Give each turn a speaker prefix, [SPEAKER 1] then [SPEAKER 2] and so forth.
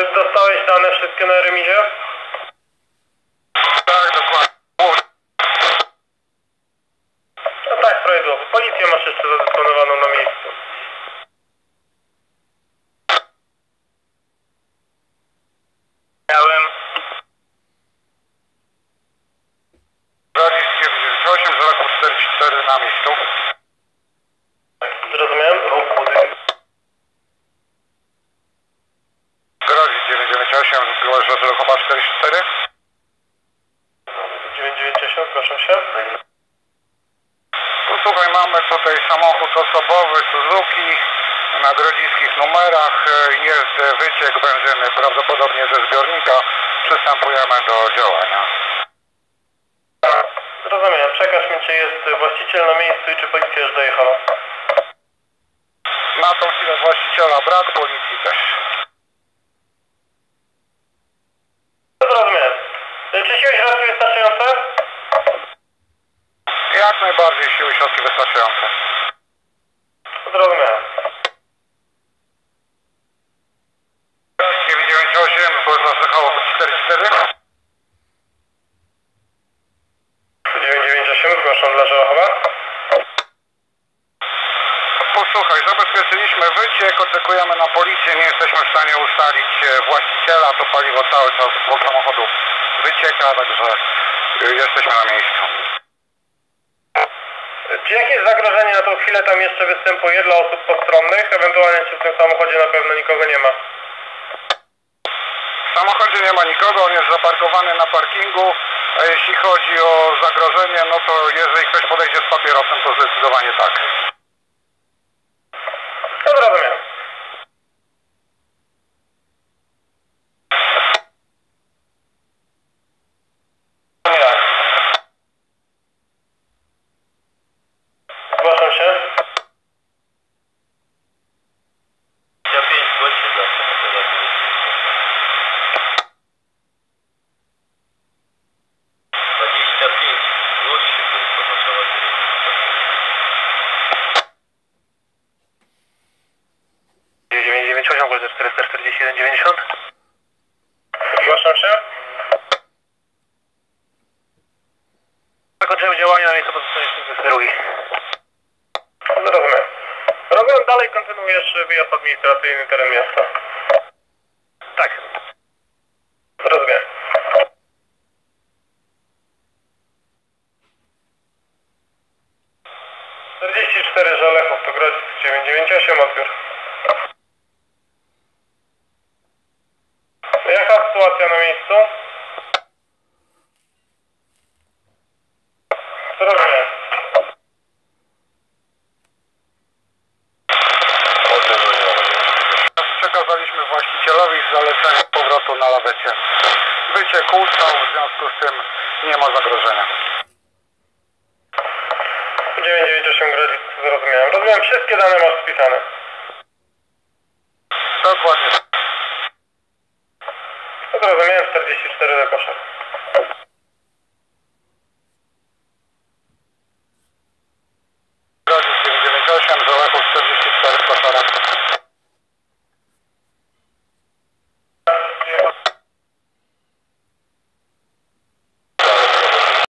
[SPEAKER 1] Dostałeś dane wszystkie na remizie?
[SPEAKER 2] Tak, dokładnie.
[SPEAKER 1] No tak, prawidłowo. Policję masz jeszcze zadysponowaną na miejscu.
[SPEAKER 2] Miałem. Radzi 98 z roku 44 na miejscu.
[SPEAKER 1] Zrozumiałem?
[SPEAKER 2] Grozi 998, zgłoś do Lochowa 44.
[SPEAKER 1] 998, zgłaszam się.
[SPEAKER 2] Posłuchaj, mamy tutaj samochód osobowy Suzuki na grodziskich numerach. Jest wyciek benzyny prawdopodobnie ze zbiornika. Przystępujemy do działania.
[SPEAKER 1] Rozumiem. Przekaż mi, czy jest właściciel na miejscu i czy policja już dojechała.
[SPEAKER 2] Na tą chwilę właściciela brak, policji też.
[SPEAKER 1] Zrozumiałem. Czy siły środki wystarczające?
[SPEAKER 2] Jak najbardziej siły środki wystarczające.
[SPEAKER 1] Zrozumiałem.
[SPEAKER 2] 998, zgłoś do Lochowa 44.
[SPEAKER 1] 998, zgłaszam dla Żołochowa.
[SPEAKER 2] Posłuchaj, zabezpieczyliśmy wyciek, oczekujemy na policję, nie jesteśmy w stanie ustalić właściciela, to paliwo cały czas od samochodu wycieka, także jesteśmy na miejscu.
[SPEAKER 1] Czy jakieś zagrożenie na tą chwilę tam jeszcze występuje dla osób postronnych? Ewentualnie czy w tym samochodzie na pewno nikogo nie ma?
[SPEAKER 2] W samochodzie nie ma nikogo, on jest zaparkowany na parkingu, a jeśli chodzi o zagrożenie, no to jeżeli ktoś podejdzie z papierosem, to zdecydowanie tak.
[SPEAKER 1] No rozumiem. Zgłaszam się.
[SPEAKER 3] Ja 5 gości zawsze na tyle. 25 gości to jest oznaczona dzielnica.
[SPEAKER 1] 998, godzina 441,90. Zgłaszam się. Zakończyłem działania na miejscu pozostawienia drugi. Rozumiem. Rozumiem, dalej kontynuujesz wyjazd administracyjny teren miasta. Tak. Rozumiem. Żelechów, to Grodzisk 998, odbiór. Jaka sytuacja na miejscu? Rozumiem.
[SPEAKER 2] Przekazaliśmy właścicielowi zalecenie powrotu na lawecie. Wyciek ustał, w związku z tym nie ma zagrożenia.
[SPEAKER 1] 998 Grodzisk, zrozumiałem. Rozumiem, wszystkie dane masz spisane.
[SPEAKER 2] Dokładnie.
[SPEAKER 1] Zrozumiałem, 44 do kosza.